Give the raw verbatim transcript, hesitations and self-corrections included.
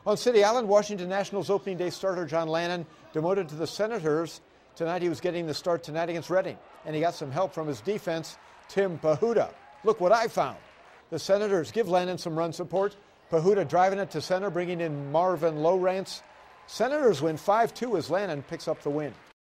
On City Island, Washington Nationals opening day starter John Lannan demoted to the Senators. Tonight he was getting the start tonight against Reading, and he got some help from his defense, Tim Pahuda. Look what I found. The Senators give Lannan some run support. Pahuda driving it to center, bringing in Marvin Lowrance. Senators win five two as Lannan picks up the win.